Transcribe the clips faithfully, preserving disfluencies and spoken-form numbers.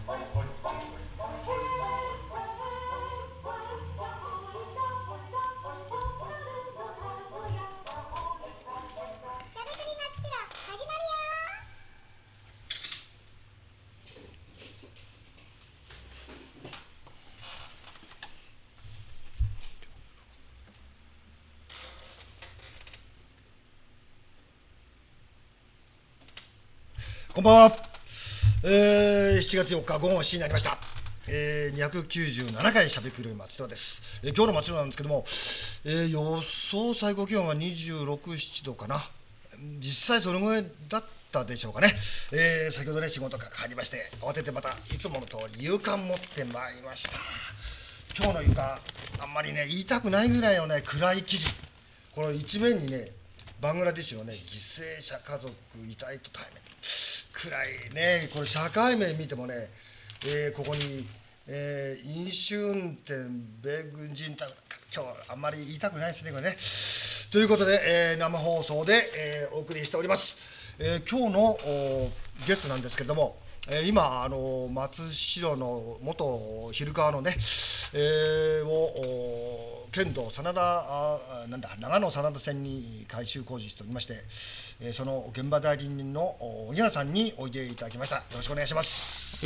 こんばんは、えー、しちがつよっか午後しちじになりました、えー、にひゃくきゅうじゅうななかいしゃべくる松戸です、えー、今日の松戸なんですけども、えー、予想最高気温はにじゅうろく、ななどかな。実際それぐらいだったでしょうかね、えー、先ほどね仕事から帰りまして慌ててまたいつもの通り床持ってまいりました。今日の床あんまりね言いたくないぐらいのね暗い生地、この一面にねバングラデシュのね犠牲者家族遺体と対面、暗いね、これ社会面見てもね、えー、ここに、えー、飲酒運転、米軍人宅、今日あんまり言いたくないですね、これね。ということで、えー、生放送で、えー、お送りしております。えー、今日のゲストなんですけれども、えー、今あの松代の元昼川のね、えー、を県道真田あなんだ長野真田線に改修工事しておりまして、えー、その現場代理人の荻原さんにおいでいただきました。よろしくお願いします。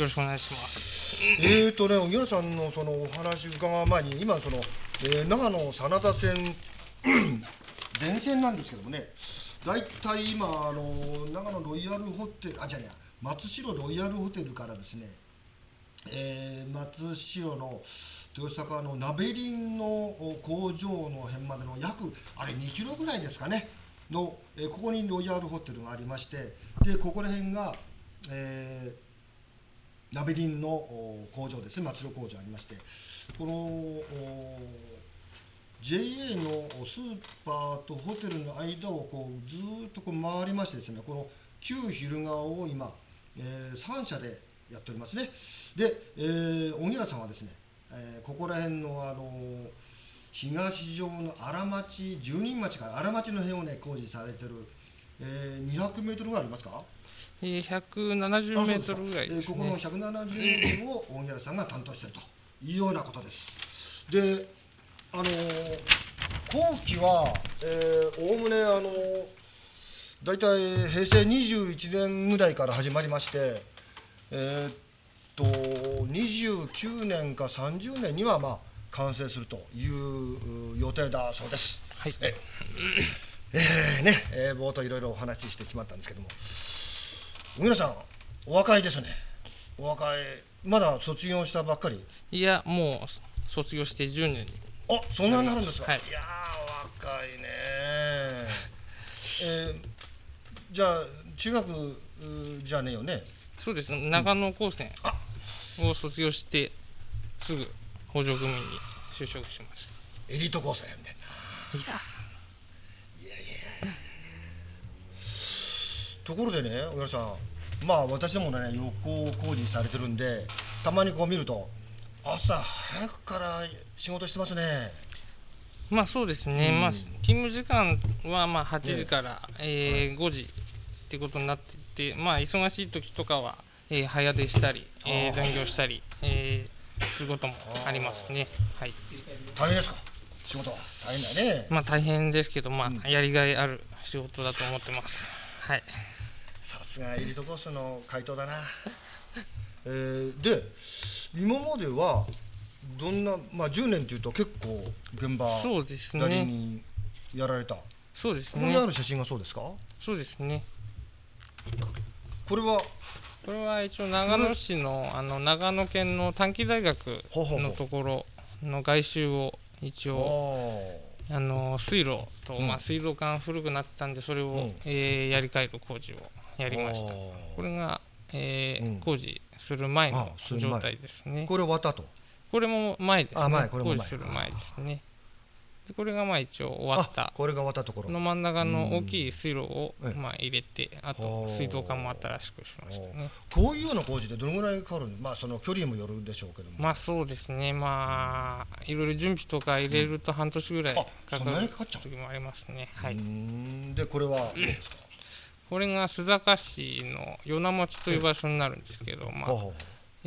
よろしくお願いします。 えーとね荻原さんのそのお話伺う前に今その、えー、長野真田線全線なんですけどもね、だいたい今あの長野ロイヤルホテルあじゃねや松代ロイヤルホテルからですね、えー、松代の豊坂の鍋林の工場の辺までの約あれにキロぐらいですかねの、えー、ここにロイヤルホテルがありまして、でここら辺が、えー、鍋林の工場ですね、松代工場ありまして、この ジェイエー のスーパーとホテルの間をこうずーっとこう回りましてですね、この旧昼川を今、えー、さん社でやっておりますね。で、えー、荻原さんはですね、えー、ここら辺の、あのー、東上の荒町、十人町から荒町の辺をね工事されてる、えー、にひゃくメートルぐらいありますか？ えー、ひゃくななじゅうメートルぐらいですね。 えー、ここのひゃくななじゅうメートルを荻原さんが担当しているというようなことです。で、あのー、工期はおおむねあのー、だいたいへいせいにじゅういちねんぐらいから始まりまして、えー、っとにじゅうきゅうねんかさんじゅうねんにはまあ完成するという予定だそうです。 はい。 ええー、ね、えー、冒頭いろいろお話ししてしまったんですけども、皆さんお若いですね。お若い、まだ卒業したばっかり？ いやもう卒業してじゅうねんに。 あ、そんなになるんですか？ はい、 いやー若いねえー、じゃあ中学じゃねえよね。 そうです、長野高専を卒業してすぐ北条組に就職しました。 エリート高専やんねんな。 いやいやいやところでね、小原さん、まあ私どもね横工事されてるんで、たまにこう見ると朝早くから仕事してますね。 まあそうですね、うん、まあ勤務時間はまあはちじから、えー、ごじってことになっていて、まあ忙しい時とかは、えー、早出したり、えー、残業したり、えー、することもありますね。はい。 大変ですか？仕事は大変だね。 まあ大変ですけど、まあやりがいある仕事だと思ってます。はい。 さすがエリートコースの回答だな。えー、で今まではどんな、まあじゅうねんというと結構現場そうですね、 代理人やられた。 そうですね。 ここにある写真がそうですか？ そうですね。 これはこれは一応長野市のあの長野県の短期大学のところの外周を一応あの水路と、うん、まあ水道管古くなってたんでそれを、うん、えー、やり替える工事をやりました。これが、えーうん、工事する前の状態ですね。 これ終わったと？ これも前ですね。 あ、前、これも前。 工事する前ですね。でこれがまあ一応終わった。 これが終わったところ。 の真ん中の大きい水路をまあ入れて、あと水道管も新しくしましたね。 こういうような工事でどのぐらいかかるんで、まあその距離もよるでしょうけども。 まあそうですね。まあいろいろ準備とか入れると半年ぐらいかかる時もありますね。はい。 でこれはどうですか？ これが須坂市の与那町という場所になるんですけど、まあ。え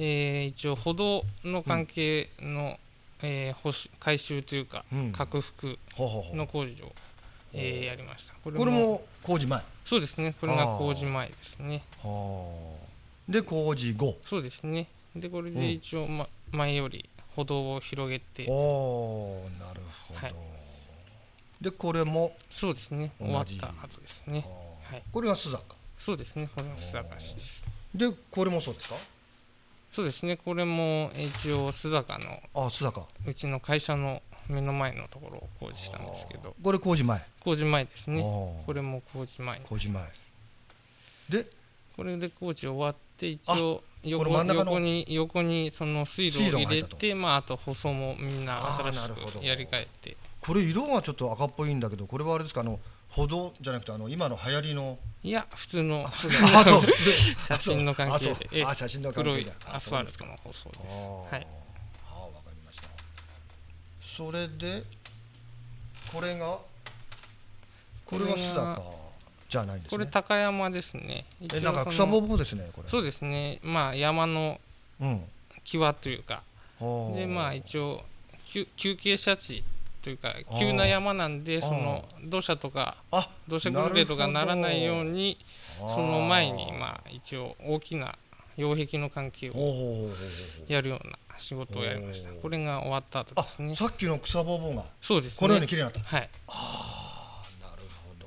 えー、一応歩道の関係の、うん、えー、保守改修というか、うん、拡幅の工事を、えー、やりました。 これも、これも工事前。 そうですね、これが工事前ですね。 はあ。で工事後。 そうですね。でこれで一応、ま、前より歩道を広げて。 おー、なるほど。はい、でこれもそうですね、終わった後ですね。 はい、これが須坂。 そうですね、これが須坂市です。 でこれもそうですか。 そうですね、これも一応須坂の、 あ、須坂、うちの会社の目の前のところを工事したんですけど。 これ工事前。 工事前ですね。これも工事前。 工事前でこれで工事終わって一応横横に横にその水路を入れて、まああと舗装もみんな新しくやり替えて。 これ色がちょっと赤っぽいんだけど、これはあれですか、あの歩道じゃなくてあの今の流行りの。 いや普通の写真の関係で、 あ、写真の関係で黒いアスファルトの舗装です。はい。 あ、わかりました。それでこれがこれは須坂じゃないんですね。 これ高山ですね。 え、なんか草ぼうぼうですね、これ。 そうですね。まあ山の際というか、うん、でまあ一応休憩者地というか急な山なんで、その土砂とか土砂崩れとかならないように、その前にまあ一応大きな擁壁の関係をやるような仕事をやりました。これが終わった後ですね。 あ、さっきの草ぼうぼうがそうですね、 このように綺麗になった。 はい。 ああ、なるほ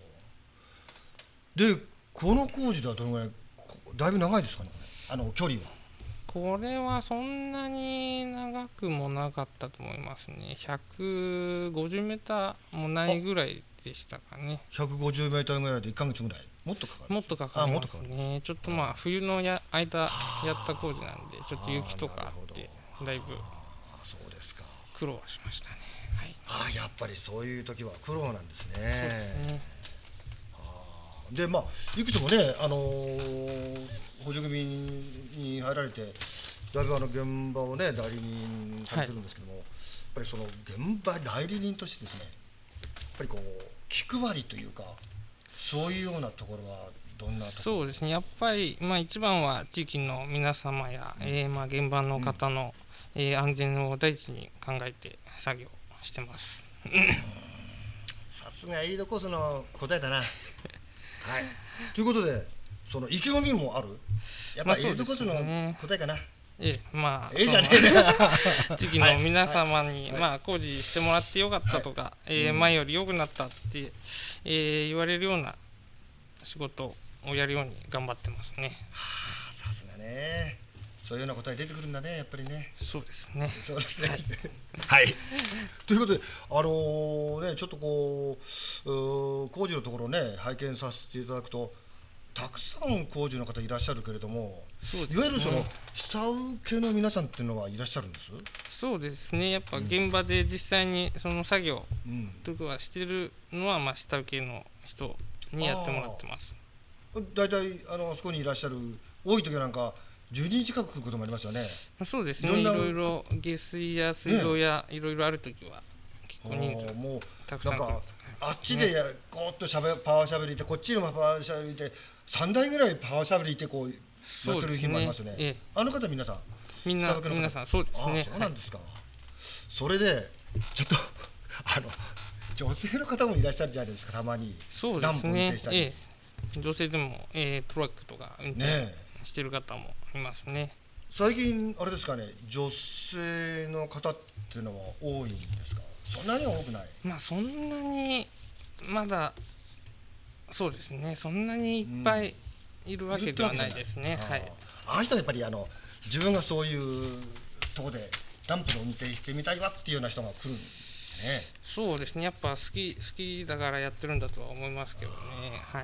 ど。でこの工事ではどのぐらい、だいぶ長いですかね、あの距離は。 これはそんなに長くもなかったと思いますね。ひゃくごじゅうメーターもないぐらいでしたかね。 ひゃくごじゅうメーターぐらいでいっかげつぐらい、もっとかかる。 もっとかかりますね。ちょっとまあ冬のや間やった工事なんで、ちょっと雪とかあってだいぶ苦労はしましたね。はい、 ああ、やっぱりそういう時は苦労なんですね。そうですね。でまあいくつもね、あのー、補助組に入られてだいぶあの現場をね代理人されてるんですけども、はい、やっぱりその現場代理人としてですね、やっぱりこう気配りというか、そういうようなところはどんなところ。 そうですね、やっぱり、まあ、一番は地域の皆様や、うん、えー、まあ現場の方の、うん、えー、安全を第一に考えて作業してます。 さすがエリートコースの答えだな。はい、ということで、その意気込みもある。やっぱりエリートコースの答えかな。 ええ、まあ、 ええじゃねえな。 地域の皆様に、まあ、工事してもらってよかったとか、はい、えー、前より良くなったって、えー、言われるような仕事をやるように頑張ってますね。 はあ、さすがね。そういうような答え出てくるんだね、やっぱりね。 そうですね。 そうですね。はい。ということで、あのー、ね、ちょっとこう工事のところね拝見させていただくと、たくさん工事の方いらっしゃるけれども、ね、いわゆるその下請けの皆さんっていうのはいらっしゃるんです。 そうですね。やっぱ現場で実際にその作業とかはしてるのは、まあ下請けの人にやってもらってます。 だいたいあのあそこにいらっしゃる多い時はなんかじゅうにん近く来ることもありますよね。 そうですね。いろいろ下水や水道やいろいろあるときは結構人数もうたくさん来る。 なんかあっちでこーっとしゃべパワーシャベルいて、こっちにもパワーシャベルいて、さんだいぐらいパワーシャベルいてこうやってる日もありますよね。ええ、あの方皆さんみんな皆さんそうですね。 あ、そうなんですか。はい、それでちょっとあの女性の方もいらっしゃるじゃないですか、たまに。 そうですね。ええ、女性でも、えー、トラックとか運転してる方もいますね。 最近あれですかね、女性の方っていうのは多いんですか。そんなには多くない。 まあそんなにまだそうですね、そんなにいっぱいいるわけではないですね。はい。 ああいう人はやっぱりあの自分がそういうところでダンプの運転してみたいわっていうような人が来るんですね。 そうですね、やっぱ好き好きだからやってるんだとは思いますけどね。はい。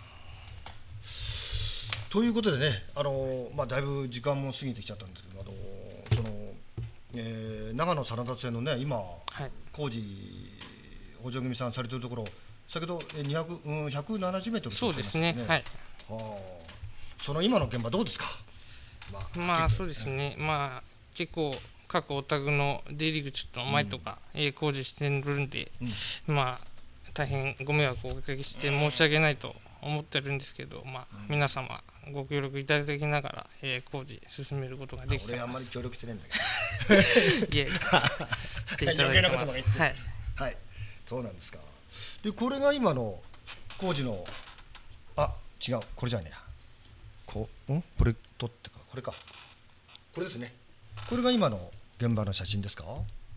ということでね、あのまあだいぶ時間も過ぎてきちゃったんですけど、あのその、えー、長野真田線のね今、はい、工事補助組さんされてるところ、先ほどにひゃく、うん、ひゃくななじゅうメートル、 そうですね。はい。 はあ、その今の現場どうですか。 まあ、まあ、そうですね。まあ結構各お宅の出入り口の前とか、うん、工事してるんで、うん、まあ大変ご迷惑をおかけして申し訳ないと思ってるんですけど、まあ、うん、皆様ご協力いただきながら、えー、工事進めることができてます。 俺あんまり協力してないんだけどいえしていただいてます。はい、はい、そうなんですか。でこれが今の工事のあ違うこれじゃねえやこうんこれ撮ってかこれかこれですね。これが今の現場の写真ですか？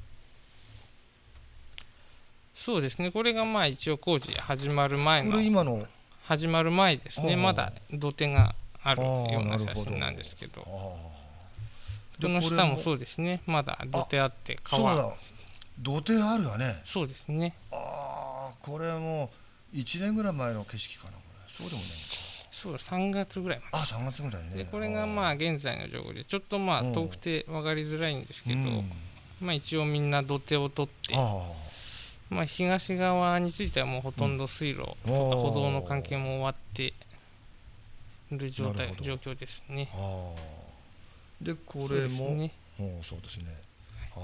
そうですね。これがまあ一応工事始まる前の、これ今の始まる前ですね。まだ土手があるような写真なんですけど、この下もそうですね。まだ土手あって川。そうだ。 土手あるわね。 そうですね。 ああ、これもいちねんぐらい前の景色かなこれ。そうでもないのか。 そうさんがつぐらいまで。 あ、さんがつぐらいね。 でこれがまあ現在の状況でちょっとまあ遠くて分かりづらいんですけど、まあ一応みんな土手を取って。まあ東側についてはもうほとんど水路とか歩道の関係も終わっている状態状況ですね。 でこれも、ね、そうですね。あ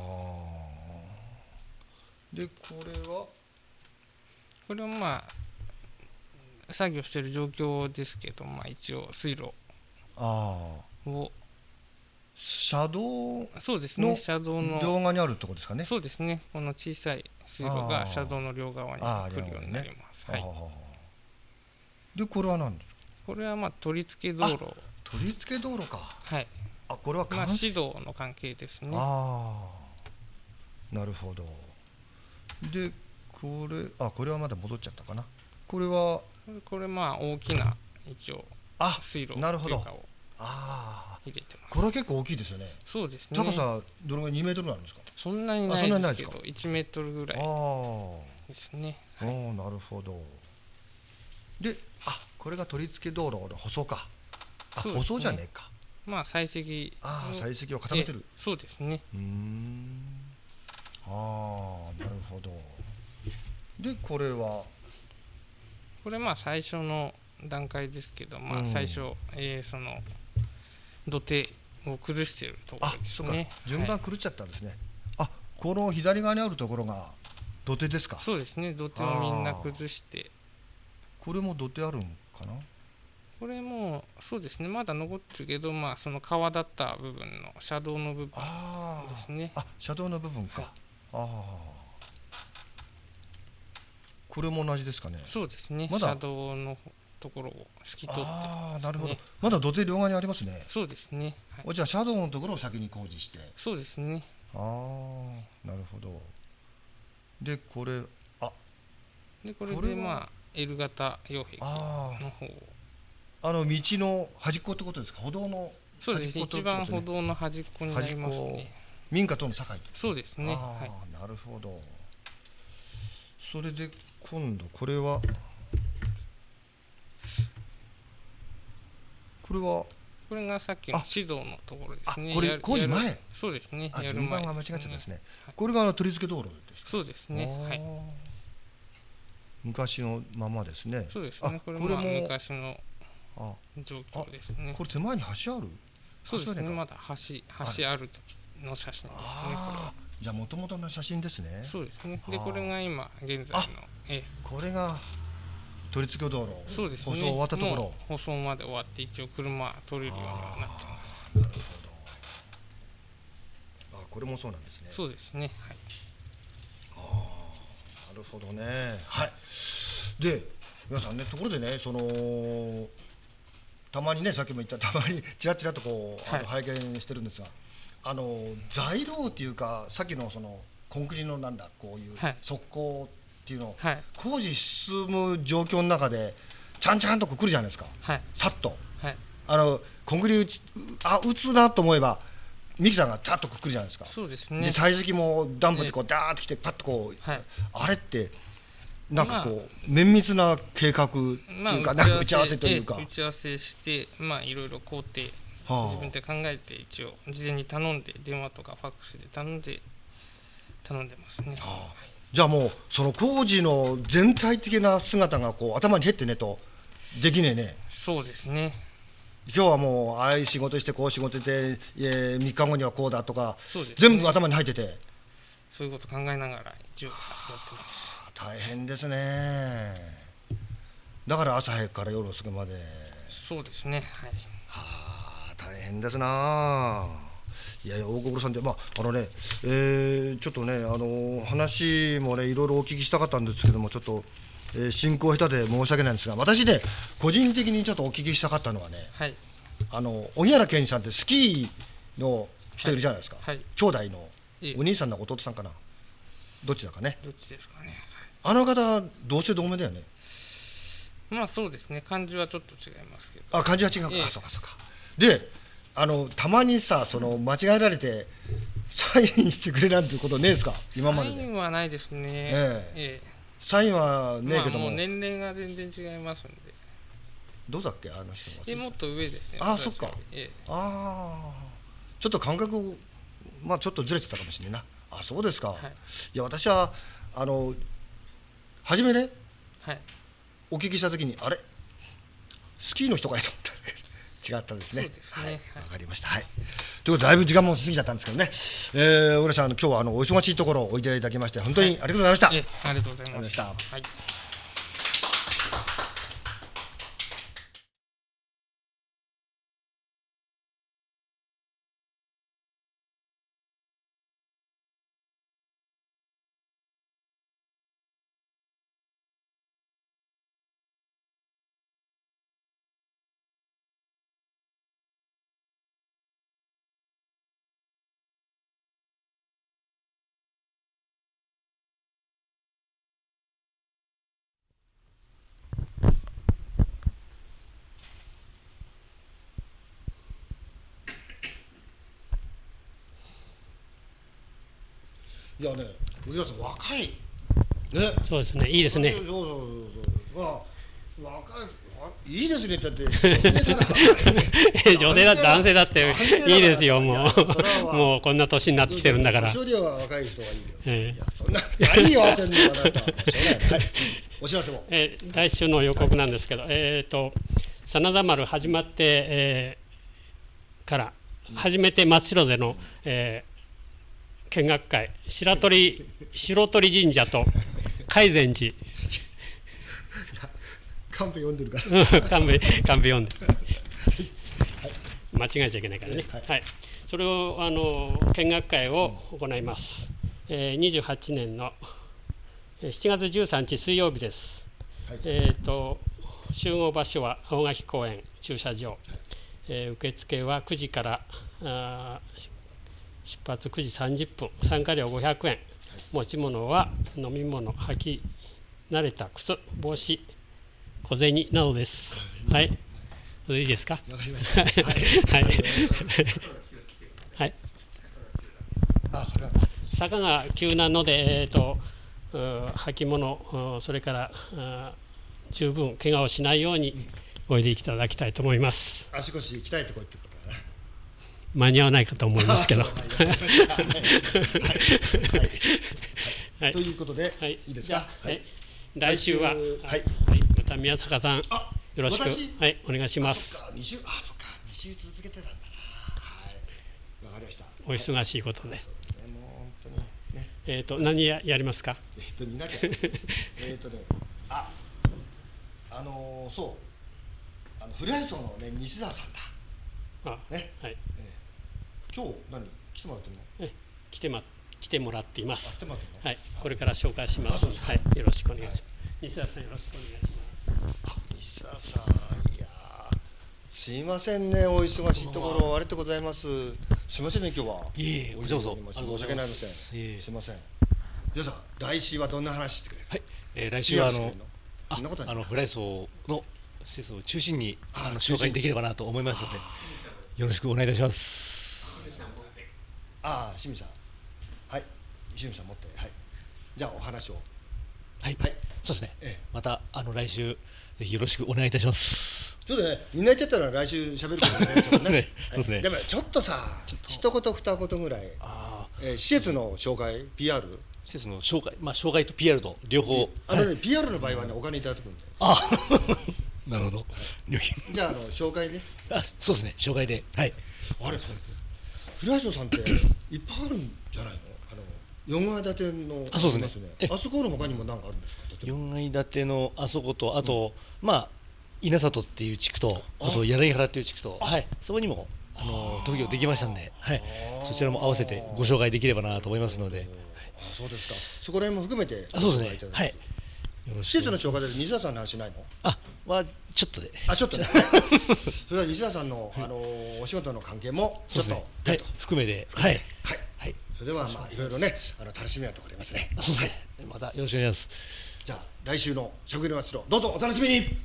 でこれはこれはまあ作業している状況ですけど、まあ一応水路を車道そうですね車道の両側にあるところですかね。 そうですね。この小さい水路が車道の両側に来るようになります。はい。 でこれは何ですか？ これはまあ取り付け道路。 取り付け道路か。 はい。 あこれはまあ指導の関係ですね。 ああなるほど。でこれあこれはまだ戻っちゃったかな。これはこれまあ大きな一応水路というかをあ入れてます。 これは結構大きいですよね。 そうですね。 高さどのぐらいにメートルなんですか？ そんなにないですけどいちメートルぐらいですね。 ああなるほど。であこれが取り付け道路の舗装か。あ舗装じゃねえか。 まあ採石ああ採石を固めてる。 そうですね。 うんああなるほど。でこれはこれまあ最初の段階ですけど、まあ最初、うんえー、その土手を崩しているところですね。あそうか順番狂っちゃったんですね。はい、あこの左側にあるところが土手ですか？ そうですね。土手をみんな崩して。 これも土手あるんかな？ これもそうですね。まだ残ってるけど、まあその川だった部分の車道の部分ですね。 あ車道の部分か。はい、ああこれも同じですかね。 そうですね。ま、車道のところを透き通って、ね、 ああなるほど。まだ土手両側にありますね。 そうですね。 はい、じゃあ車道のところを先に工事して。 そうですね。 ああなるほど。でこれあでこれでまあ L 型擁壁の方をあの道の端っこってことですか？歩道のそうですね。一番歩道の端っこになりますね。 民家との境。 そうですね。 ああ、はい、なるほど。それで今度これはこれはこれがさっきの指導のところですね。 これ工事前。 そうですね。 あ順番が間違っちゃったですね。これが取り付け道路ですか？ そうですね。はい。 昔のままですね。 そうですね。これも昔の状況ですね。 これ手前に橋ある？ そうですね。まだ橋橋ある時の写真ですね。これは。 じゃあ元々の写真ですね。 そうですね。でこれが今現在のえこれが取り付け道路。 そうですね。 舗装終わったところ。 舗装まで終わって一応車通れるようにはなってます。 なるほど。あこれもそうなんですね。 そうですね。はい。 ああなるほどね。はい。で皆さんねところでねそのたまにねさっきも言ったたまにちらちらとこうあの拝見してるんですが。あの材料っていうかさっきのそのコンクリのなんだこういう側溝っていうのを、はい、工事進む状況の中でちゃんちゃんとこう来るじゃないですか、はい、さっと、はい、あのコンクリ打ちあ打つなと思えばミキさんがたっとくるじゃないですか。 そうですね。 で採石もダンプでこうダーッと来てパッとこう、はい、あれってなんかこう、まあ、綿密な計画っていうか、まあ、打ち合わせというか打ち合わせしてまあいろいろ工程自分で考えて一応事前に頼んで電話とかファックスで頼んで頼んでますね。はあ、 じゃあもうその工事の全体的な姿がこう頭に入ってねとできねえね。 そうですね。 今日はもうああいう仕事してこう仕事でみっかごにはこうだとか、 ね、 全部頭に入っててそういうこと考えながら一応やってます。 大変ですね。 だから朝早くから夜遅くまで。 そうですね。はい。 はあ、大変ですなあ。いやいや、大久保さんで、まああのね、えー、ちょっとね、あの話もねいろいろお聞きしたかったんですけども、ちょっと、えー、進行下手で申し訳ないんですが、私ね個人的にちょっとお聞きしたかったのはね、 はい、 あの荻原健さんってスキーの人いるじゃないですか、 はいはい、 兄弟のお兄さんの弟さんかな、どっちだかね。 どっちですかね。 あの方同姓同名だよね。 まあそうですね、漢字はちょっと違いますけど。 あ、漢字は違うか、 ええ、 あ、そうかそうか。で、あのたまにさ、その間違えられてサインしてくれなんてことねえですか、今までで。 サインはないですね。 ええええ、 サインはねえけども、 まあ、もう年齢が全然違いますんで。 どうだっけ、あの人は。 え、もっと上ですね。 あ、そっか。 ええ、 ああ、ちょっと感覚、まあちょっとずれてたかもしれないな。あ、そうですか。はい、いや私はあの初めね、はい、お聞きしたときにあれスキーの人かいと思った違ったんですね。 そうですね。はい、 わかりました。はい。ということでだいぶ時間も過ぎちゃったんですけどね。えー、浦さん、あの今日はあのお忙しいところをおいでいただきまして本当にありがとうございました。はい、 ありがとうございました。はい。 いやね、荻原さん若い。ね。 そうですね、いいですね。 そうそうそうそう。まあ若い、いいですねって言って女性だ男性だっていいですよ、もうもうこんな年になってきてるんだから。 年寄りは若い人がいいよ。えー、いやそんないいよ焦るのはだったらしょうがない。はい。お知らせも。 えー、来週の予告なんですけど、はい、えっ、ー、と真田丸始まって、えー、から初めて松代での、えー見学会、白鳥白鳥神社と海禅寺カンペ読んでるからカンペカンペ読んでる、はい、間違えちゃいけないからね、はいはい、それをあの見学会を行います、えー、にじゅうはちねんのしちがつじゅうさんにち水曜日です、はい、えーと集合場所は大垣公園駐車場、はい、えー、受付はくじからあ出発くじさんじゅっぷん、参加料ごひゃくえん、持ち物は飲み物、履き慣れた靴、帽子、小銭などです。はい、それでいいですか。 わかりました。はい。 はい。 あ、坂。 坂が急なので、えっと履物、それから十分怪我をしないようにおいでいただきたいと思います。 足腰鍛えてこいってことだな。 間に合わないかと思いますけど。 ということで、はい、いいですか。 はい、来週は、はい、また宮坂さん、よろしく、はい、お願いします。 あ、に週、あ、そっか、に週続けてたんだな。はい、わかりました。 お忙しいことで。もう本当にね。 えっと、何ややりますか。 えっと、見なきゃ。えっとね、あ、あの、そう、あの、フライソンのね、西澤さんだ。 あ、ね、はい。 今日何来てもらってるの？ え、来てま来てもらっています。 来てもらってるの？ はい、これから紹介します。はい、よろしくお願いします。西田さんよろしくお願いします。 あ、西田さん、いやすいませんね、お忙しいところありがとうございます。すいませんね、今日は。 いえいえ、おどうぞ。 申し訳ありません。すいません。皆さん、来週はどんな話してくれる？ はい、えー、来週はあのああのフライソーの施設を中心にあの紹介できればなと思いますので、よろしくお願いいたします。 ああ、清水さん、はい、清水さん持って、はい、じゃあお話を。 はい、はい、そうですね、ええ、またあの来週ぜひよろしくお願いいたします。 ちょっとね、みんな言っちゃったら来週喋るからね。ね、そうですね。でもちょっとさ、一言二言ぐらい、あ、えー、施設の紹介、ピーアール、 施設の紹介、まあ紹介と ピーアール と両方。 あのね、ピーアール の場合はね、お金いただくんで。 あ、なるほど。 じゃあ、あの紹介ね。 あ、そうですね、紹介で、はい。 あれ、フライソンさんっていっぱいあるんじゃないの？あのよんかい建ての。 あ、そうですね。 あそこの他にも何かあるんですか？ よんかい建てのあそことあと、うん、まあ稲里っていう地区とあと柳原っていう地区と、はい、そこにもあの特許できましたんで、はい、そちらも合わせてご紹介できればなと思いますので。 あ、そうですか。そこら辺も含めてあ、そうですね、はい、 施設の紹介で西田さんの話ないの？ あ、まあちょっとで、 あ、ちょっとねそれは西田さんの、あのお仕事の関係もちょっと、ね、 はい、含めて、はいはいはい、それではまあいろいろね、あの楽しみなところありますね。 そうですね、またよろしくお願いします。 じゃあ来週のしゃべくり祭りをどうぞお楽しみに。